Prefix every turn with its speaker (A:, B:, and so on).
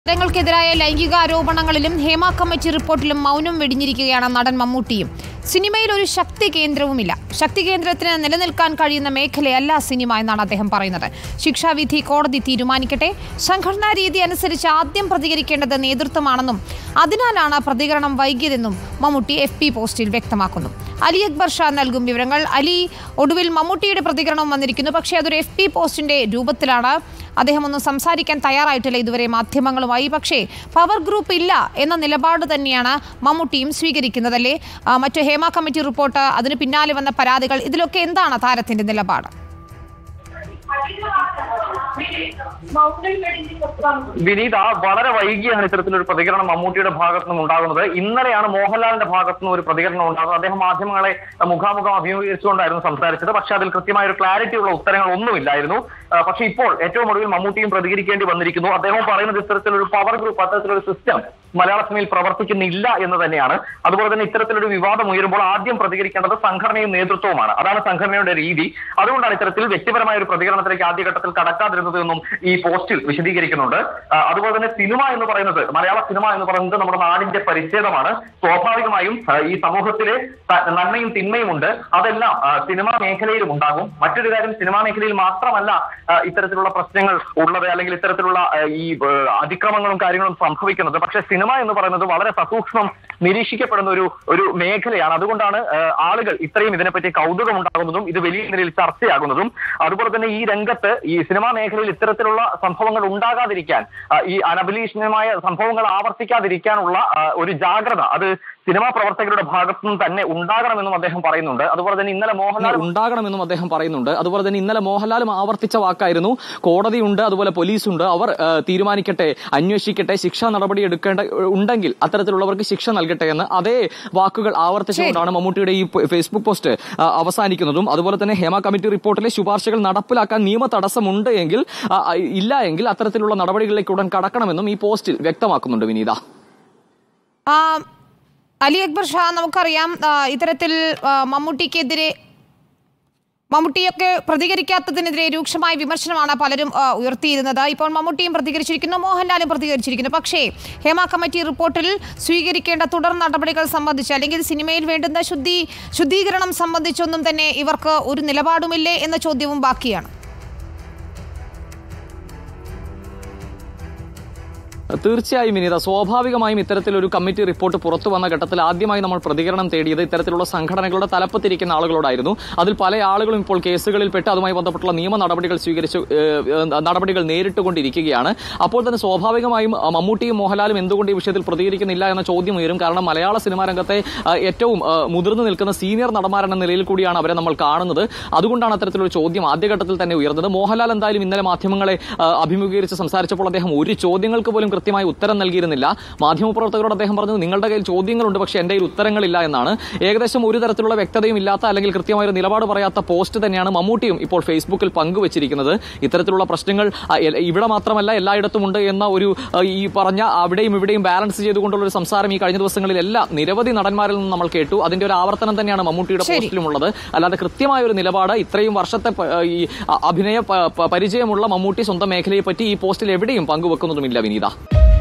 A: താരങ്ങൾക്കെതിരായ ലൈംഗിക ആരോപണങ്ങളിലും ഹേമ കമ്മിറ്റി റിപ്പോർട്ടിലും മൗനം വെടിഞ്ഞിരിക്കുകയാണ് നടൻ മമ്മൂട്ടിയും. സിനിമയിൽ ഒരു ശക്തി കേന്ദ്രവുമില്ല. ശക്തി കേന്ദ്രത്തിന് നിലനിൽക്കാൻ കഴിയുന്ന മേഖലയല്ല സിനിമ എന്നാണ് അദ്ദേഹം പറയുന്നത്. ശിക്ഷാവിധി കോടതി തീരുമാനിക്കട്ടെ. സംഘടനാ രീതി അനുസരിച്ച് ആദ്യം പ്രതികരിക്കേണ്ടത് നേതൃത്വമാണെന്നും അതിനാലാണ് പ്രതികരണം വൈകിയതെന്നും മമ്മൂട്ടി FB പോസ്റ്റിൽ വ്യക്തമാക്കുന്നു. അലി അക്ബർ ഷാ നൽകും വിവരങ്ങൾ. അലി, ഒടുവിൽ മമ്മൂട്ടിയുടെ പ്രതികരണം വന്നിരിക്കുന്നു. പക്ഷേ അതൊരു FB പോസ്റ്റിന്റെ രൂപത്തിലാണ്. അദ്ദേഹം ഒന്നും സംസാരിക്കാൻ തയ്യാറായിട്ടില്ല ഇതുവരെ മാധ്യമങ്ങളുമായി. പക്ഷേ പവർ ഗ്രൂപ്പ് ഇല്ല എന്ന നിലപാട് തന്നെയാണ് മമ്മൂട്ടിയും സ്വീകരിക്കുന്നതല്ലേ? മറ്റു ഹേമ കമ്മിറ്റി റിപ്പോർട്ട്, അതിന് പിന്നാലെ വന്ന പരാതികൾ, ഇതിലൊക്കെ എന്താണ് താരത്തിന്റെ നിലപാട്?
B: വിനീത, വളരെ വൈകിയാണ് ഇത്തരത്തിലൊരു പ്രതികരണം മമ്മൂട്ടിയുടെ ഭാഗത്തു നിന്നും ഉണ്ടാകുന്നത്. ഇന്നലെയാണ് മോഹൻലാലിന്റെ ഭാഗത്തു നിന്ന് ഒരു പ്രതികരണം ഉണ്ടാകുന്നത്. അദ്ദേഹം മാധ്യമങ്ങളെ മുഖാമുഖം അഭിമുഖീകരിച്ചുകൊണ്ടായിരുന്നു സംസാരിച്ചത്. പക്ഷെ അതിൽ കൃത്യമായ ഒരു ക്ലാരിറ്റി ഉള്ള ഉത്തരങ്ങൾ ഒന്നുമില്ലായിരുന്നു. പക്ഷെ ഇപ്പോൾ ഏറ്റവും ഒടുവിൽ മമ്മൂട്ടിയും പ്രതികരിക്കേണ്ടി വന്നിരിക്കുന്നു. അദ്ദേഹം പറയുന്നത് ഇത്തരത്തിലൊരു പവർ ഗ്രൂപ്പ്, അത്തരത്തിലൊരു സിസ്റ്റം മലയാള സിനിമയിൽ പ്രവർത്തിക്കുന്നില്ല എന്ന് തന്നെയാണ്. അതുപോലെ തന്നെ ഇത്തരത്തിലൊരു വിവാദം ഉയരുമ്പോൾ ആദ്യം പ്രതികരിക്കേണ്ടത് സംഘടനയും നേതൃത്വവുമാണ്. അതാണ് സംഘടനയുടെ രീതി. അതുകൊണ്ടാണ് ഇത്തരത്തിൽ വ്യക്തിപരമായ ഒരു പ്രതികരണത്തിലേക്ക് ആദ്യഘട്ടത്തിൽ കടക്കാതിരുന്നത് എന്നും ഈ പോസ്റ്റിൽ വിശദീകരിക്കുന്നുണ്ട്. അതുപോലെ തന്നെ സിനിമ എന്ന് പറയുന്നത്, മലയാള സിനിമ എന്ന് പറയുന്നത് നമ്മുടെ നാടിന്റെ പരിച്ഛേദമാണ്. സ്വാഭാവികമായും ഈ സമൂഹത്തിലെ നന്മയും തിന്മയും ഉണ്ട്. അതെല്ലാം സിനിമാ മേഖലയിലും ഉണ്ടാകും. മറ്റൊരു കാര്യം, സിനിമാ മേഖലയിൽ മാത്രമല്ല ഇത്തരത്തിലുള്ള പ്രശ്നങ്ങൾ ഉള്ളത്, അല്ലെങ്കിൽ ഇത്തരത്തിലുള്ള ഈ അതിക്രമങ്ങളും കാര്യങ്ങളും സംഭവിക്കുന്നത്. പക്ഷെ സിനിമ എന്ന് പറയുന്നത് വളരെ സസൂക്ഷ്മം നിരീക്ഷിക്കപ്പെടുന്ന ഒരു മേഖലയാണ്. അതുകൊണ്ടാണ് ആളുകൾ ഇത്രയും ഇതിനെപ്പറ്റി കൗതുകം ഉണ്ടാകുന്നതും ഇത് വലിയ നിലയിൽ ചർച്ചയാകുന്നതും. അതുപോലെ തന്നെ ഈ രംഗത്ത്, ഈ സിനിമാ മേഖലയിൽ ഇത്തരത്തിലുള്ള സംഭവങ്ങൾ ഉണ്ടാകാതിരിക്കാൻ, ഈ അനഭിലഷണീയമായ സംഭവങ്ങൾ ആവർത്തിക്കാതിരിക്കാനുള്ള ഒരു ജാഗ്രത അത് സിനിമാ പ്രവർത്തകരുടെ ഭാഗത്തു നിന്ന് തന്നെ ഉണ്ടാകണമെന്നും അദ്ദേഹം പറയുന്നുണ്ട്. അതുപോലെ തന്നെ ഇന്നലെ മോഹൻലാലും ആവർത്തിച്ച വാക്കായിരുന്നു, കോടതിയുണ്ട്, അതുപോലെ പോലീസുണ്ട്, അവർ തീരുമാനിക്കട്ടെ, അന്വേഷിക്കട്ടെ, ശിക്ഷാ നടപടി ഉണ്ടെങ്കിൽ അത്തരത്തിലുള്ളവർക്ക് ശിക്ഷ നൽകട്ടെ എന്ന് അതേ വാക്കുകൾ ആവർത്തിച്ചുകൊണ്ടാണ് മമ്മൂട്ടിയുടെ ഈ ഫേസ്ബുക്ക് പോസ്റ്റ് അവസാനിക്കുന്നതും. അതുപോലെ തന്നെ ഹേമ കമ്മിറ്റി റിപ്പോർട്ടിലെ ശുപാർശകൾ നടപ്പിലാക്കാൻ നിയമ തടസ്സമുണ്ട് എങ്കിൽ ഇല്ല എങ്കിൽ അത്തരത്തിലുള്ള നടപടികളിലേക്ക് ഉടൻ കടക്കണമെന്നും ഈ പോസ്റ്റിൽ വ്യക്തമാക്കുന്നുണ്ട്. വിനീത,
A: അലി അക്ബർ ഷാ, നമുക്കറിയാം ഇത്തരത്തിൽ മമ്മൂട്ടിയൊക്കെ പ്രതികരിക്കാത്തതിനെതിരെ രൂക്ഷമായ വിമർശനമാണ് പലരും ഉയർത്തിയിരുന്നത്. ഇപ്പോൾ മമ്മൂട്ടിയും പ്രതികരിച്ചിരിക്കുന്നു, മോഹൻലാലും പ്രതികരിച്ചിരിക്കുന്നു. പക്ഷേ ഹേമ കമ്മിറ്റി റിപ്പോർട്ടിൽ സ്വീകരിക്കേണ്ട തുടർ നടപടികൾ സംബന്ധിച്ച്, അല്ലെങ്കിൽ സിനിമയിൽ വേണ്ടുന്ന ശുദ്ധീകരണം സംബന്ധിച്ചൊന്നും തന്നെ ഇവർക്ക് ഒരു നിലപാടുമില്ലേ എന്ന ചോദ്യവും ബാക്കിയാണ്.
C: തീർച്ചയായും വിനീത, സ്വാഭാവികമായും ഇത്തരത്തിലൊരു കമ്മിറ്റി റിപ്പോർട്ട് പുറത്തു വന്ന ഘട്ടത്തിൽ ആദ്യമായി നമ്മൾ പ്രതികരണം തേടിയത് ഇത്തരത്തിലുള്ള സംഘടനകളുടെ തലപ്പത്തിരിക്കുന്ന ആളുകളോടായിരുന്നു. അതിൽ പല ആളുകളും ഇപ്പോൾ കേസുകളിൽ പെട്ട് അതുമായി ബന്ധപ്പെട്ടുള്ള നിയമ നടപടികൾ നേരിട്ടുകൊണ്ടിരിക്കുകയാണ്. അപ്പോൾ തന്നെ സ്വാഭാവികമായും മമ്മൂട്ടിയും മോഹൻലാലും എന്തുകൊണ്ട് ഈ വിഷയത്തിൽ പ്രതികരിക്കുന്നില്ല എന്ന ചോദ്യം ഉയരും. കാരണം മലയാള സിനിമാ രംഗത്തെ ഏറ്റവും മുതിർന്നു നിൽക്കുന്ന സീനിയർ നടന്മാരെന്ന നിലയിൽ കൂടിയാണ് അവരെ നമ്മൾ കാണുന്നത്. അതുകൊണ്ടാണ് അത്തരത്തിലൊരു ചോദ്യം ആദ്യഘട്ടത്തിൽ തന്നെ ഉയർന്നത്. മോഹൻലാൽ എന്തായാലും ഇന്നലെ മാധ്യമങ്ങളെ അഭിമുഖീകരിച്ച് സംസാരിച്ചപ്പോൾ അദ്ദേഹം ഒരു ചോദ്യങ്ങൾക്ക് പോലും കൃത്യമായി ഉത്തരം നൽകിയിരുന്നില്ല. മാധ്യമപ്രവർത്തകരോട് അദ്ദേഹം പറഞ്ഞത്, നിങ്ങളുടെ കയ്യിൽ ചോദ്യങ്ങളുണ്ട്, പക്ഷേ എന്റെ കയ്യിൽ ഉത്തരങ്ങളില്ല എന്നാണ്. ഏകദേശം ഒരു തരത്തിലുള്ള വ്യക്തതയും ഇല്ലാത്ത, അല്ലെങ്കിൽ കൃത്യമായ ഒരു നിലപാട് പറയാത്ത പോസ്റ്റ് തന്നെയാണ് മമ്മൂട്ടിയും ഇപ്പോൾ ഫേസ്ബുക്കിൽ പങ്കുവച്ചിരിക്കുന്നത്. ഇത്തരത്തിലുള്ള പ്രശ്നങ്ങൾ ഇവിടെ മാത്രമല്ല എല്ലായിടത്തും ഉണ്ട് എന്ന ഒരു ഈ പറഞ്ഞ അവിടെയും ഇവിടെയും ബാലൻസ് ചെയ്തുകൊണ്ടുള്ള ഒരു സംസാരം ഈ കഴിഞ്ഞ ദിവസങ്ങളിലെല്ലാം നിരവധി നടന്മാരിൽ നിന്ന് നമ്മൾ കേട്ടു. അതിന്റെ ഒരു ആവർത്തനം തന്നെയാണ് മമ്മൂട്ടിയുടെ പോസ്റ്റിലുമുള്ളത്. അല്ലാതെ കൃത്യമായ ഒരു നിലപാട് ഇത്രയും വർഷത്തെ ഈ അഭിനയ പരിചയമുള്ള മമ്മൂട്ടി സ്വന്തം മേഖലയെ പറ്റി ഈ പോസ്റ്റിൽ എവിടെയും പങ്കുവെക്കുന്നതുമില്ല. വിനീത.